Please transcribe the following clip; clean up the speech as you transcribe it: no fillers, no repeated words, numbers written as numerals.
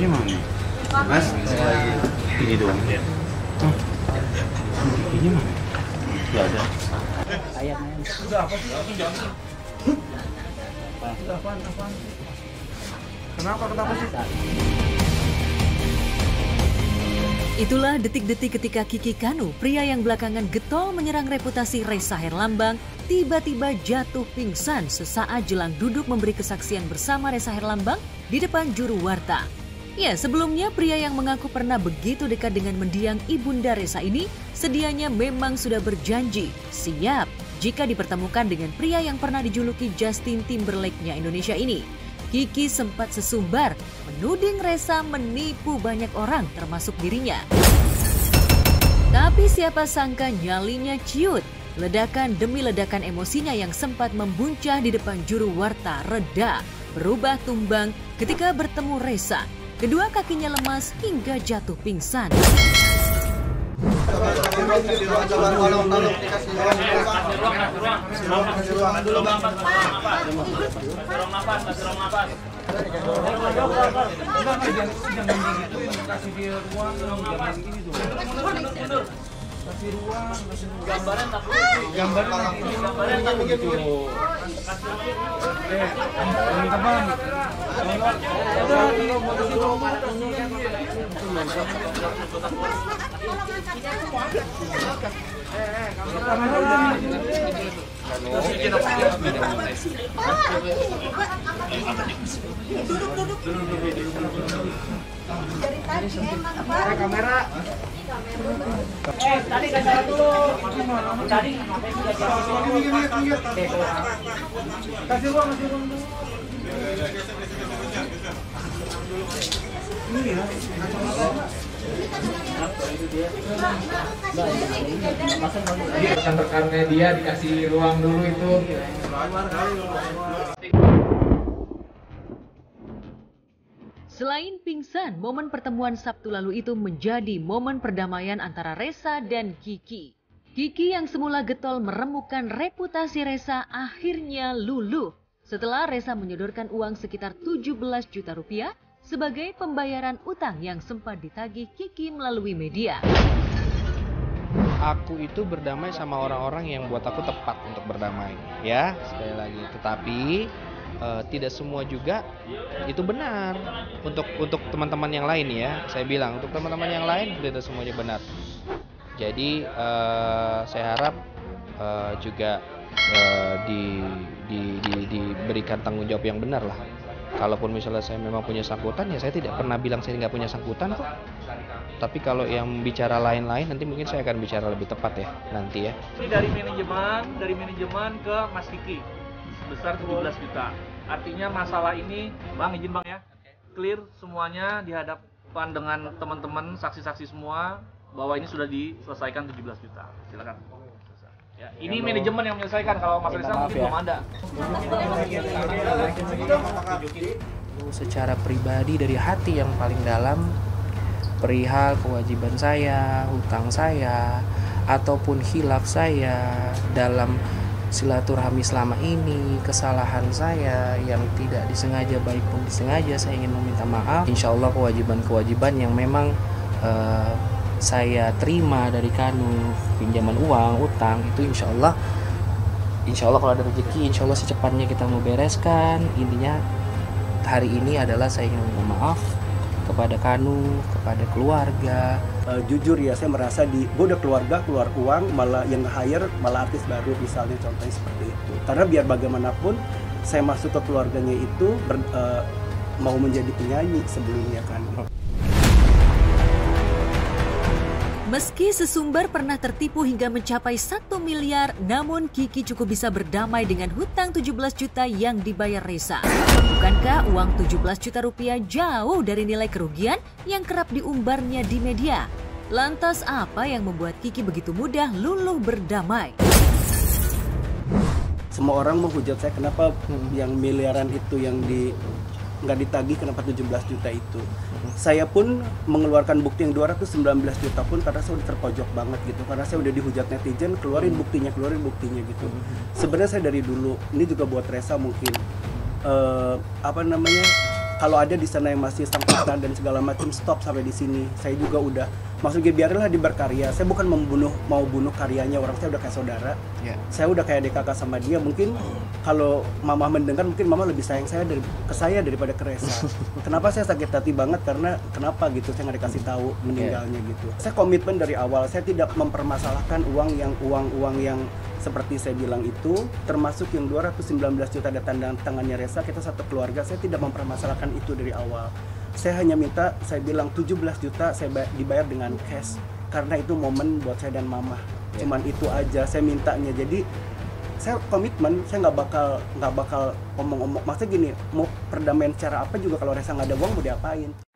Giginya mana? Mas, ini doang ya. Oh, giginya mana? Gak ada. Sudah apa sih? Sudah apaan? Kenapa sih? Itulah detik-detik ketika Kiki Kanu, pria yang belakangan getol menyerang reputasi Ressa Herlambang, tiba-tiba jatuh pingsan sesaat jelang duduk memberi kesaksian bersama Ressa Herlambang di depan juru warta. Ya, sebelumnya pria yang mengaku pernah begitu dekat dengan mendiang ibunda Ressa ini sedianya memang sudah berjanji siap jika dipertemukan dengan pria yang pernah dijuluki Justin Timberlake-nya Indonesia ini. Kiki sempat sesumbar menuding Ressa menipu banyak orang termasuk dirinya. Tapi siapa sangka nyalinya ciut. Ledakan demi ledakan emosinya yang sempat membuncah di depan juru warta reda, berubah tumbang ketika bertemu Ressa. Kedua kakinya lemas hingga jatuh pingsan. Kamera. Tadi kasih dulu. Tadi kasih uang dulu. Ini ya. Rekan-rekannya dia dikasih ruang dulu itu. Selain pingsan, momen pertemuan Sabtu lalu itu menjadi momen perdamaian antara Ressa dan Kiki. Kiki yang semula getol meremukkan reputasi Ressa akhirnya luluh setelah Ressa menyodorkan uang sekitar 17 juta rupiah sebagai pembayaran utang yang sempat ditagih Kiki melalui media. Aku itu berdamai sama orang-orang yang buat aku tepat untuk berdamai, ya sekali lagi. Tetapi tidak semua juga itu benar. Untuk teman-teman yang lain ya, saya bilang untuk teman-teman yang lain tidak semuanya benar. Jadi saya harap juga diberikan tanggung jawab yang benar lah. Kalaupun misalnya saya memang punya sangkutan, ya saya tidak pernah bilang saya nggak punya sangkutan kok. Tapi kalau yang bicara lain-lain, nanti mungkin saya akan bicara lebih tepat ya nanti ya. Ini dari manajemen ke Mas Kiki sebesar 17 juta. Artinya masalah ini, Bang izin Bang ya, clear semuanya di hadapan dengan teman-teman saksi-saksi semua bahwa ini sudah diselesaikan 17 juta. Silakan. Ya, ini manajemen yang menyelesaikan, kalau Mas Ressa mungkin belum ada. Secara pribadi dari hati yang paling dalam perihal kewajiban saya, hutang saya, ataupun khilaf saya dalam silaturahmi selama ini, kesalahan saya yang tidak disengaja baik pun disengaja, saya ingin meminta maaf. Insya Allah kewajiban-kewajiban yang memang saya terima dari Kanu, pinjaman uang, utang, itu insya Allah kalau ada rezeki, insya Allah secepatnya kita mau bereskan. Intinya hari ini adalah saya ingin meminta maaf kepada Kanu, kepada keluarga. Jujur ya, saya merasa gue udah keluarga, keluar uang, malah yang nge-hire malah artis baru, misalnya contohnya seperti itu. Karena biar bagaimanapun saya masuk ke keluarganya itu mau menjadi penyanyi sebelumnya kan. Meski sesumbar pernah tertipu hingga mencapai 1 miliar, namun Kiki cukup bisa berdamai dengan hutang 17 juta yang dibayar Ressa. Bukankah uang 17 juta rupiah jauh dari nilai kerugian yang kerap diumbarnya di media? Lantas apa yang membuat Kiki begitu mudah luluh berdamai? Semua orang menghujat saya kenapa yang miliaran itu yang nggak ditagih, kenapa 17 juta itu. Saya pun mengeluarkan bukti yang 219 juta pun karena saya udah terpojok banget gitu, karena saya udah dihujat netizen, keluarin buktinya gitu. Sebenarnya saya dari dulu, ini juga buat Ressa mungkin kalau ada di sana yang masih sangkutan dan segala macam, stop sampai di sini. Saya juga udah, maksudnya biarlah dia berkarya. Saya bukan mau bunuh karyanya, orang saya udah kayak saudara. Saya udah kayak adik kakak sama dia. Mungkin kalau mama mendengar, mungkin mama lebih sayang ke saya daripada ke Reza. Kenapa saya sakit hati banget? Karena kenapa gitu saya nggak dikasih tahu meninggalnya gitu. Saya komitmen dari awal, saya tidak mempermasalahkan uang yang seperti saya bilang itu, termasuk yang 219 juta ada tanda tangannya Reza, kita satu keluarga, saya tidak mempermasalahkan itu dari awal. Saya hanya minta, saya bilang 17 juta saya dibayar dengan cash, karena itu momen buat saya dan mama. Cuman itu aja saya mintanya. Jadi saya komitmen, saya nggak bakal omong-omong. Maksudnya gini, mau perdamaian cara apa juga kalau Reza nggak ada uang mau diapain?